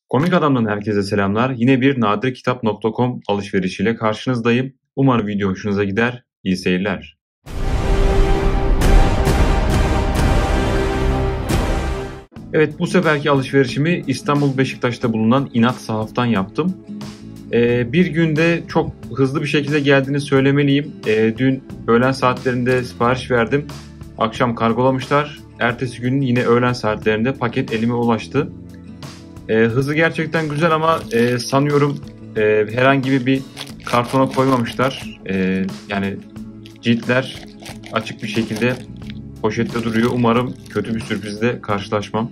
Komik Adam'dan herkese selamlar. Yine bir nadirkitap.com alışverişiyle karşınızdayım. Umarım video hoşunuza gider. İyi seyirler. Evet, bu seferki alışverişimi İstanbul Beşiktaş'ta bulunan İnat Sahaf'tan yaptım. Bir günde çok hızlı bir şekilde geldiğini söylemeliyim. Dün öğlen saatlerinde sipariş verdim. Akşam kargolamışlar. Ertesi gün yine öğlen saatlerinde paket elime ulaştı. Hızı gerçekten güzel ama sanıyorum herhangi bir kartona koymamışlar. Yani ciltler açık bir şekilde poşette duruyor. Umarım kötü bir sürprizle karşılaşmam.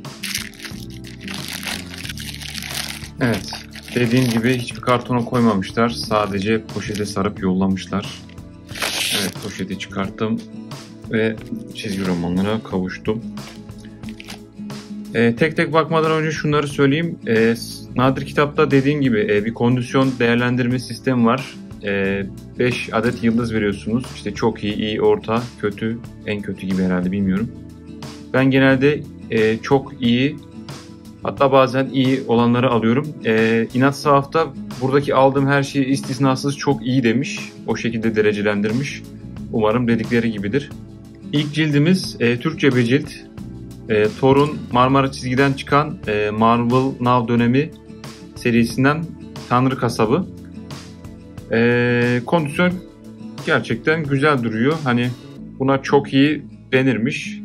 Evet, dediğim gibi hiçbir kartona koymamışlar. Sadece poşete sarıp yollamışlar. Evet, poşeti çıkarttım ve çizgi romanlara kavuştum. Tek tek bakmadan önce şunları söyleyeyim. Nadir Kitap'ta dediğim gibi bir kondisyon değerlendirme sistemi var. 5 adet yıldız veriyorsunuz. İşte çok iyi, iyi, orta, kötü, en kötü gibi herhalde, bilmiyorum. Ben genelde çok iyi, hatta bazen iyi olanları alıyorum. İnat Sahaf'ta buradaki aldığım her şeyi istisnasız çok iyi demiş. O şekilde derecelendirmiş. Umarım dedikleri gibidir. İlk cildimiz Türkçe bir cilt. Thor'un Marmara çizgiden çıkan Marvel Now dönemi serisinden Tanrı Kasabı. Kondisyon gerçekten güzel duruyor. Hani buna çok iyi denirmiş.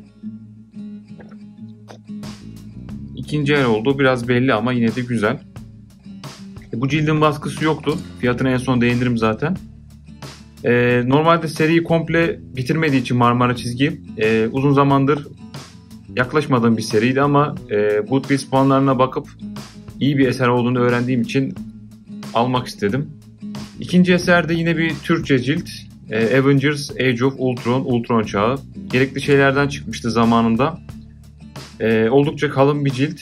İkinci el olduğu biraz belli ama yine de güzel. Bu cildin baskısı yoktu. Fiyatına en son değinirim zaten. Normalde seriyi komple bitirmediği için Marmara çizgi uzun zamandır yaklaşmadığım bir seriydi ama Goodreads puanlarına bakıp iyi bir eser olduğunu öğrendiğim için almak istedim. İkinci eser de yine bir Türkçe cilt. Avengers Age of Ultron, Ultron Çağı. Gerekli şeylerden çıkmıştı zamanında. Oldukça kalın bir cilt.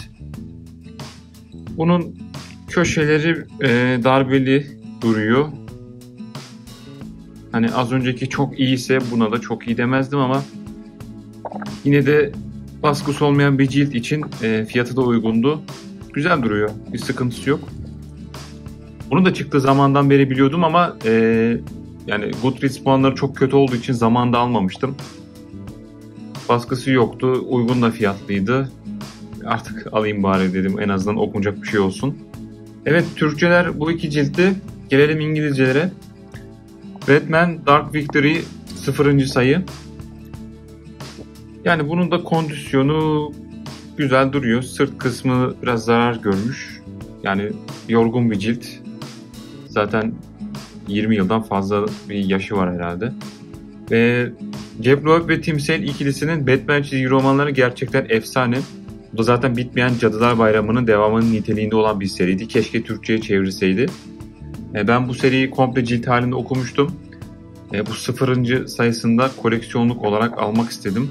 Bunun köşeleri darbeli duruyor. Hani az önceki çok iyiyse buna da çok iyi demezdim ama yine de baskısı olmayan bir cilt için fiyatı da uygundu. Güzel duruyor. Bir sıkıntısı yok. Bunu da çıktığı zamandan beri biliyordum ama yani Goodreads puanları çok kötü olduğu için zamanında almamıştım. Baskısı yoktu. Uygun da fiyatlıydı. Artık alayım bari dedim. En azından okunacak bir şey olsun. Evet, Türkçeler bu iki ciltti. Gelelim İngilizcelere. Batman Dark Victory 0. sayı. Yani bunun da kondisyonu güzel duruyor. Sırt kısmı biraz zarar görmüş. Yani yorgun bir cilt. Zaten 20 yıldan fazla bir yaşı var herhalde. Ve Jeb Loeb ve Tim Sale ikilisinin Batman çizgi romanları gerçekten efsane. Bu da zaten bitmeyen Cadılar Bayramı'nın devamının niteliğinde olan bir seriydi. Keşke Türkçe'ye çevrilseydi. Ben bu seriyi komple cilt halinde okumuştum. Bu 0. sayısında koleksiyonluk olarak almak istedim.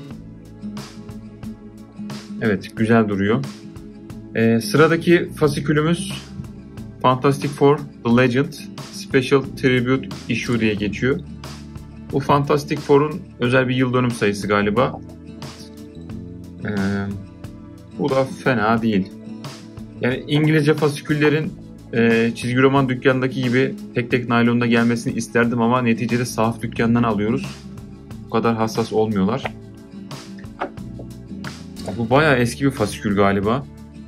Evet, güzel duruyor. Sıradaki fasikülümüz Fantastic Four The Legend Special Tribute Issue diye geçiyor. Bu Fantastic Four'un özel bir yıl dönüm sayısı galiba. Bu da fena değil. Yani İngilizce fasiküllerin çizgi roman dükkanındaki gibi tek tek naylonda gelmesini isterdim ama neticede sahaf dükkanından alıyoruz. Bu kadar hassas olmuyorlar. Bu bayağı eski bir fasikül galiba.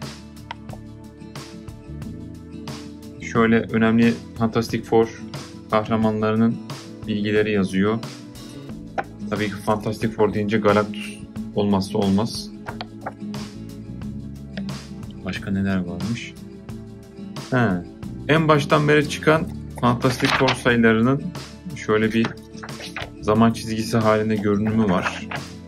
Şöyle önemli Fantastic Four kahramanlarının bilgileri yazıyor. Tabii ki Fantastic Four deyince Galactus olmazsa olmaz. Başka neler varmış? En baştan beri çıkan Fantastic Four sayılarının şöyle bir zaman çizgisi halinde görünümü var.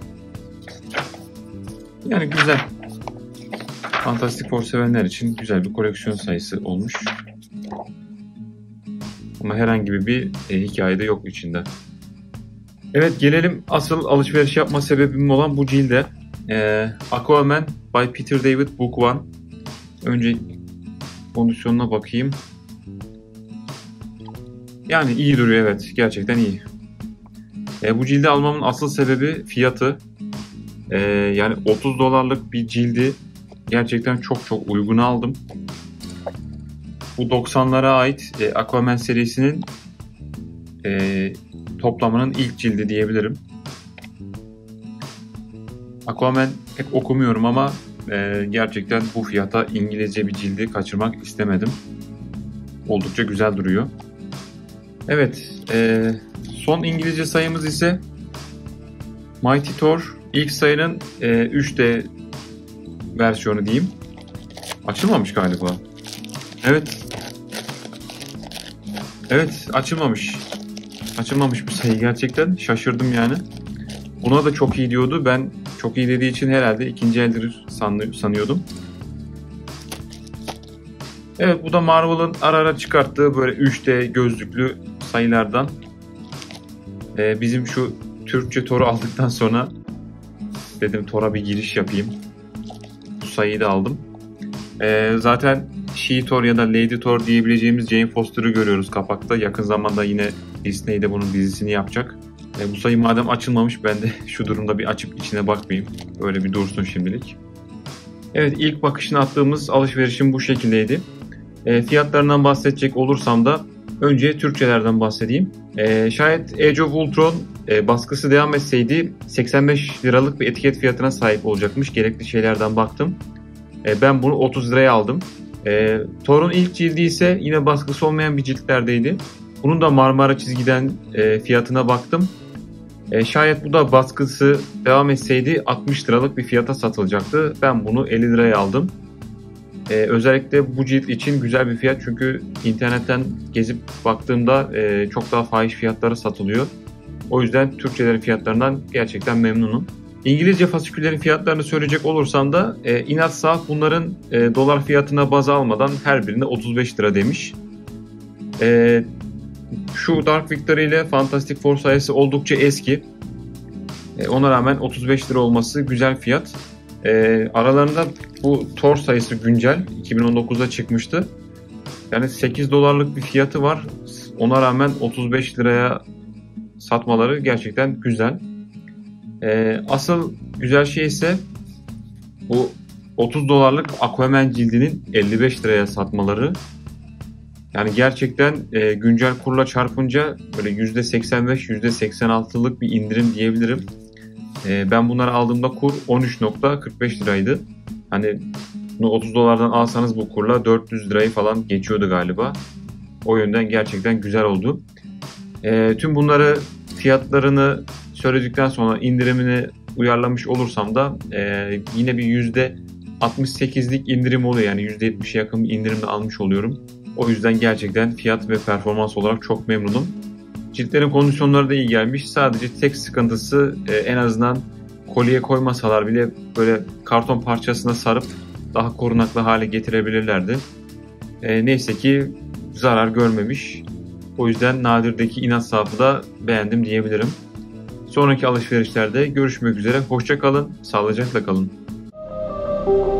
Yani güzel. Fantastic Four sevenler için güzel bir koleksiyon sayısı olmuş. Ama herhangi bir hikaye de yok içinde. Evet, gelelim asıl alışveriş yapma sebebim olan bu cilde. Aquaman by Peter David Book 1. Önce kondisyonuna bakayım. Yani iyi duruyor, evet. Gerçekten iyi. Bu cildi almamın asıl sebebi fiyatı. Yani $30 bir cildi gerçekten çok çok uygun aldım. Bu 90'lara ait Aquaman serisinin toplamının ilk cildi diyebilirim. Aquaman pek okumuyorum ama gerçekten bu fiyata İngilizce bir cildi kaçırmak istemedim. Oldukça güzel duruyor. Evet, son İngilizce sayımız ise Mighty Thor. İlk sayının 3D versiyonu diyeyim. Açılmamış galiba. Evet, açılmamış. Açılmamış bu sayı gerçekten. Şaşırdım yani. Buna da çok iyi diyordu. Ben çok iyi dediği için herhalde ikinci eldir sanıyordum. Evet, bu da Marvel'ın ara ara çıkarttığı böyle 3D gözlüklü sayılardan. Bizim şu Türkçe Thor'u aldıktan sonra dedim Thor'a bir giriş yapayım. Bu sayıyı da aldım. Zaten She-Thor ya da Lady Thor diyebileceğimiz Jane Foster'ı görüyoruz kapakta. Yakın zamanda yine Disney'de bunun dizisini yapacak. Bu sayı madem açılmamış, ben de şu durumda bir açıp içine bakmayayım. Öyle bir dursun şimdilik. Evet, ilk bakışına attığımız alışverişim bu şekildeydi. Fiyatlarından bahsedecek olursam da önce Türkçelerden bahsedeyim. Şayet Age of Ultron baskısı devam etseydi 85 liralık bir etiket fiyatına sahip olacakmış. Gerekli şeylerden baktım. Ben bunu 30 liraya aldım. Thor'un ilk cildi ise yine baskısı olmayan bir ciltlerdeydi. Bunun da Marmara çizgiden fiyatına baktım. Şayet bu da baskısı devam etseydi 60 liralık bir fiyata satılacaktı. Ben bunu 50 liraya aldım. Özellikle bu cilt için güzel bir fiyat, çünkü internetten gezip baktığımda çok daha fahiş fiyatlara satılıyor. O yüzden Türkçelerin fiyatlarından gerçekten memnunum. İngilizce fasiküllerin fiyatlarını söyleyecek olursam da İnat Saf bunların dolar fiyatına baz almadan her birine 35 lira demiş. Şu Dark Victory ile Fantastic Four sayısı oldukça eski. Ona rağmen 35 lira olması güzel fiyat. Aralarında bu Thor sayısı güncel. 2019'da çıkmıştı. Yani 8 dolarlık bir fiyatı var. Ona rağmen 35 liraya satmaları gerçekten güzel. Asıl güzel şey ise bu 30 dolarlık Aquaman cildinin 55 liraya satmaları. Yani gerçekten güncel kurla çarpınca böyle %85, %86'lık bir indirim diyebilirim. Ben bunları aldığımda kur 13.45 liraydı. Hani bunu 30 dolardan alsanız bu kurla 400 lirayı falan geçiyordu galiba. O yönden gerçekten güzel oldu. Tüm bunları, fiyatlarını söyledikten sonra indirimini uyarlamış olursam da yine bir %68'lik indirim oluyor. Yani %70'e yakın bir indirimle almış oluyorum. O yüzden gerçekten fiyat ve performans olarak çok memnunum. Ciltlerin kondisyonları da iyi gelmiş. Sadece tek sıkıntısı en azından kolye koymasalar bile böyle karton parçasına sarıp daha korunaklı hale getirebilirlerdi. Neyse ki zarar görmemiş. O yüzden Nadir'deki İnat Saf'ı da beğendim diyebilirim. Sonraki alışverişlerde görüşmek üzere. Hoşça kalın, sağlıcakla kalın.